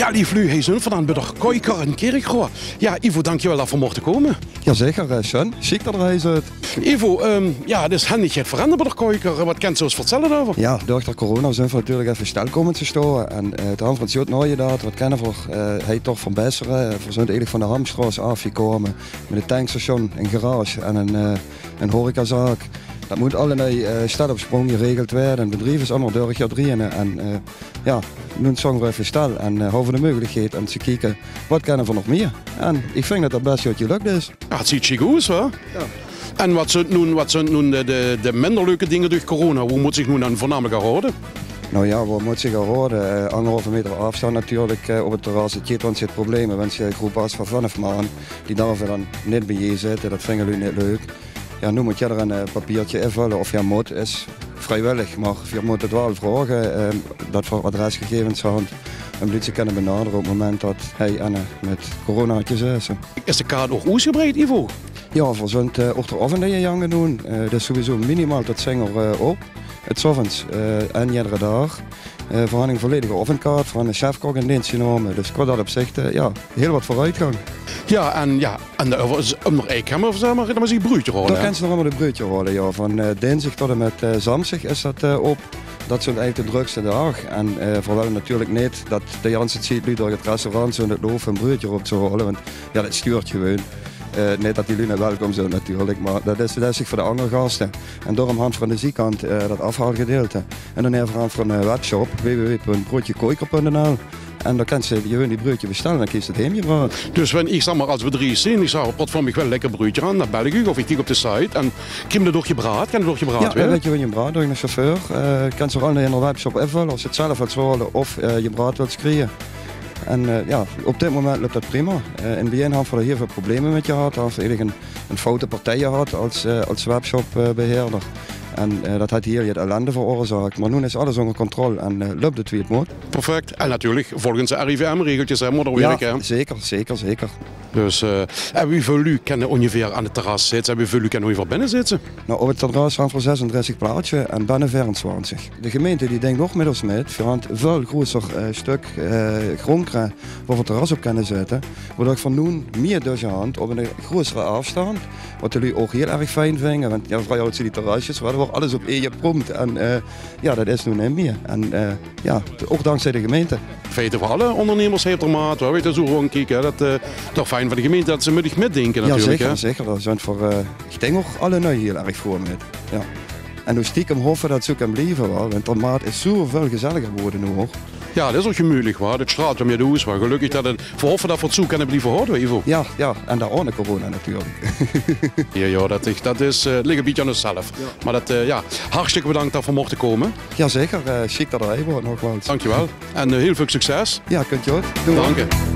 Ja, lief Lu, hij zijn vandaan bij de Kooiker in Kerkrade. Ja, Ivo, dankjewel dat we mochten komen. Jazeker, Sean. Chic dat er hij uit. Ivo, ja, het is handig het veranderd bij de Kooiker. Wat kan je ons vertellen over? Ja, door de corona zijn we natuurlijk even stil komen te staan. En het hand van het zout nooit dat, wat kennen we, hij toch van Besseren. We zijn eigenlijk van de Hamstraat afgekomen. Met een tankstation, een garage en een horecazaak. Dat moet allerlei stad op sprong geregeld worden. Het bedrijf is allemaal door jaar drieën. En ja, nu zijn we even stil en hebben de mogelijkheid om te kijken wat kunnen we nog meer. En ik vind dat dat best wat gelukt is. Ja, het ziet chic uit, hè? Ja. En wat zijn nu de minder leuke dingen door corona? Hoe moet zich nu dan voornamelijk houden? Nou ja, we moeten zich houden. 1,5 meter afstand natuurlijk op het terras. Het geeft ons het probleem. Want je groep was van 5 man, die darven dan niet bij je zitten. Dat vinden jullie niet leuk. Ja, nu moet je er een papiertje invullen of je moet, is vrijwillig, maar je moet het wel vragen dat we adresgegevens zijn en politie kunnen benaderen op het moment dat hij met coronaatjes is. Is de kaart ook uitgebreid, Ivo? Ja, we zijn ook de oefeningen doen. Dat is sowieso minimaal tot zinger op. Het is ovens en iedere dag. Een volledige oefenkaart van een chefkok in dienst genomen. Dus ik had dat op zich ja, heel wat vooruitgang. Ja, en om nog één kamer, zeg maar, dan moet je een broodje rollen. Dan kan ze nog allemaal de broodje rollen, ja. Van dinsdag tot en met zondag is dat op. Dat zijn eigenlijk de drukste dag. En vooral natuurlijk niet dat de hele tijd nu door het restaurant zo het loof een broodje op te rollen. Want ja, dat stuurt gewoon. Niet dat die jullie welkom zijn natuurlijk, maar dat is voor de andere gasten. En daarom hand van de zijkant dat afhaalgedeelte. En dan even van de webshop www.broodjekooiker.nl. En dan kan ze die broodje bestellen en dan kiest het heemgebracht. Dus ik zeg maar, als we drie zien, ik zeg op platform ik wel lekker broodje aan, dan bel ik u of ik kijk op de site en kim er door je braad, kan er door je braad ja, weet je wat je braad door een chauffeur. Kan ze al in de webshop invullen als je het zelf wilt zwalen of je braad wilt creëren. En ja, op dit moment loopt dat prima. In het begin hadden we er heel veel problemen met gehad. Hadden we eigenlijk een foute partij gehad als webshopbeheerder. En dat had hier het ellende veroorzaakt. Maar nu is alles onder controle en loopt het wie het moet. Perfect. En natuurlijk volgens de RIVM-regeltjes moet er werken. Ja, zeker. Dus wie voor u kan ongeveer aan het terras zitten? Wie voor u kan ongeveer binnen zitten? Nou, op het terras staan voor 36 plaatsen en binnen 24. De gemeente die denkt nog met ons mee. We gaan een veel groter stuk grond krijgen waar we het terras op kunnen zetten. Waardoor ik van nu meer door je hand op een grotere afstand. Wat jullie ook heel erg fijn vinden. Want ja, vooral die terrasjes, waar wordt alles op één prompt. En ja, dat is nu niet meer. En ja, ook dankzij de gemeente. Feiten voor alle ondernemers heeft er maat. Weet je, zo gewoon kijken. Dat toch fijn voor de gemeente dat ze moeten metdenken natuurlijk. Ja, zeker. Dat zijn voor, ik denk ook alle nu heel erg voor met. Ja. En nu stiekem hoffen dat ze kan blijven wel. Want de maat is zoveel gezelliger geworden nu ook. Ja, dat is ook gemütlich, waar. Het straalt om je de hoes. Gelukkig dat het verhoffen dat we het zo kunnen blijven houden, Ivo. Ja, en daar ook corona natuurlijk. Ja, dat is, ligt een beetje aan onszelf. Ja. Maar dat, ja, hartstikke bedankt dat we mochten komen. Jazeker, chic dat er wordt nogmaals. Dankjewel. En heel veel succes. Ja, kunt je ook. Dank je.